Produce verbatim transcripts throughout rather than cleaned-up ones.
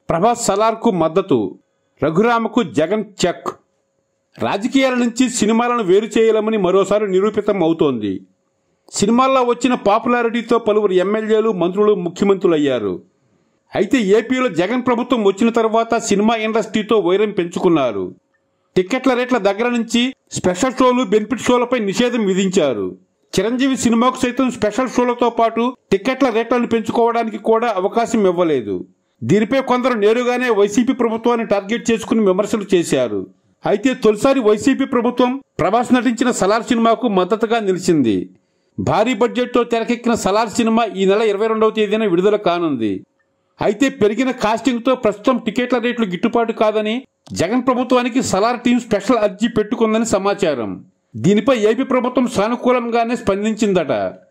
ప్రభాస్ సలార్కు మద్దతు, రఘురామకు జగన్ చెక్. రాజకీయాల నుంచి సినిమాలను వేరు చేయలేమని మరోసారి నిరూపితం అవుతోంది. సినిమాల్లో వచ్చిన పాపులారిటీతో పలువురు ఎమ్మెల్యేలు, మంత్రులు ముఖ్యమంత్రులయ్యారు. అయితే ఏపీలో జగన్ ప్రభుత్వం వచ్చిన తర్వాత సినిమా ఇండస్ట్రీతో వైరం పెంచుకున్నారు. టిక్కెట్ల రేట్ల దగ్గర నుంచి స్పెషల్ షోలు, బెనిఫిట్ షోలపై నిషేధం విధించారు. చిరంజీవి సినిమాకు సైతం స్పెషల్ షోలతో పాటు టిక్కెట్ల రేట్లను పెంచుకోవడానికి కూడా అవకాశం ఇవ్వలేదు. దీనిపై కొందరు నేరుగానే వైసీపీ ప్రభుత్వాన్ని టార్గెట్ చేసుకుని విమర్శలు చేశారు. అయితే తొలిసారి వైసీపీ ప్రభుత్వం ప్రభాస్ నటించిన సలార్ సినిమాకు మద్దతుగా నిలిచింది. భారీ బడ్జెట్తో తెరకెక్కిన సలార్ సినిమా ఈ నెల ఇరవై రెండవ తేదీన విడుదల కానుంది. అయితే పెరిగిన కాస్టింగ్తో ప్రస్తుతం టికెట్ల రేట్లు గిట్టుబాటు కాదని జగన్ ప్రభుత్వానికి సలార్ టీం స్పెషల్ అర్జీ పెట్టుకుందని సమాచారం. దీనిపై ఏపీ ప్రభుత్వం సానుకూలంగానే స్పందించిందట.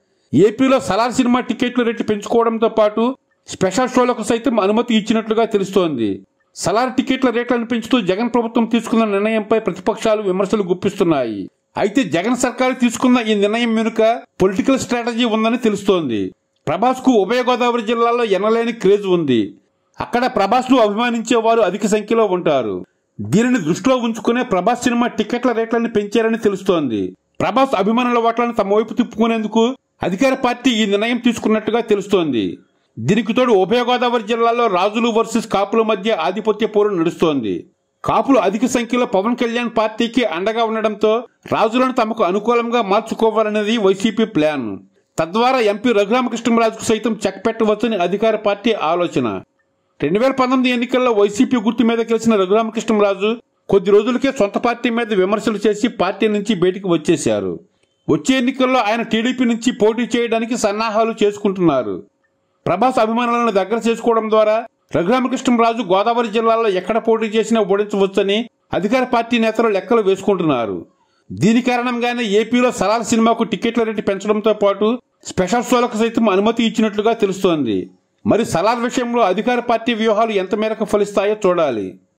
ఏపీలో సలార్ సినిమా టికెట్ల రేట్లు పెంచుకోవడంతో పాటు స్పెషల్ షోలకు సైతం అనుమతి ఇచ్చినట్లుగా తెలుస్తోంది. సలార్ టికెట్ల రేట్లను పెంచుతూ జగన్ ప్రభుత్వం తీసుకున్న నిర్ణయంపై ప్రతిపక్షాలు విమర్శలు గుప్పిస్తున్నాయి. అయితే జగన్ సర్కారు తీసుకున్న ఈ నిర్ణయం వెనుక పొలిటికల్ స్ట్రాటజీ ఉందని తెలుస్తోంది. ప్రభాస్ కు ఉభయ గోదావరి జిల్లాలో ఎనలేని క్రేజ్ ఉంది. అక్కడ ప్రభాస్ ను అభిమానించే వారు అధిక సంఖ్యలో ఉంటారు. దీనిని దృష్టిలో ఉంచుకునే ప్రభాస్ సినిమా టికెట్ల రేట్లను పెంచారని తెలుస్తోంది. ప్రభాస్ అభిమానుల ఓట్లను తమ వైపు తిప్పుకునేందుకు అధికార పార్టీ ఈ నిర్ణయం తీసుకున్నట్టుగా తెలుస్తోంది. దీనికి తోడు ఉభయ గోదావరి జిల్లాలో రాజులు వర్సెస్ కాపుల మధ్య ఆధిపత్య పోరు నడుస్తోంది. కాపులు అధిక సంఖ్యలో పవన్ కళ్యాణ్ పార్టీకి అండగా ఉండడంతో రాజులను తమకు అనుకూలంగా మార్చుకోవాలనేది వైసీపీ ప్లాన్. తద్వారా ఎంపీ రఘురామకృష్ణరాజుకు సైతం చెక్ పెట్టవచ్చని అధికార పార్టీ ఆలోచన. రెండు వేల పంతొమ్మిది ఎన్నికల్లో వైసీపీ గుర్తు మీద గెలిచిన రఘురామకృష్ణరాజు కొద్ది రోజులకే సొంత పార్టీ మీద విమర్శలు చేసి పార్టీ నుంచి బయటికి వచ్చేశారు. వచ్చే ఎన్నికల్లో ఆయన టీడీపీ నుంచి పోటీ చేయడానికి సన్నాహాలు చేసుకుంటున్నారు. ప్రభాస్ అభిమానులను దగ్గర చేసుకోవడం ద్వారా రఘురామకృష్ణరాజు గోదావరి జిల్లాలో ఎక్కడ పోటీ చేసినా ఓడించవచ్చని అధికార పార్టీ నేతలు లెక్కలు వేసుకుంటున్నారు. దీని కారణంగానే ఏపీలో సలార్ సినిమాకు టికెట్ల రేటు పెంచడంతో పాటు స్పెషల్ షోలకు సైతం అనుమతి ఇచ్చినట్లుగా తెలుస్తోంది. మరి సలార్ విషయంలో అధికార పార్టీ వ్యూహాలు ఎంత మేరకు ఫలిస్తాయో చూడాలి.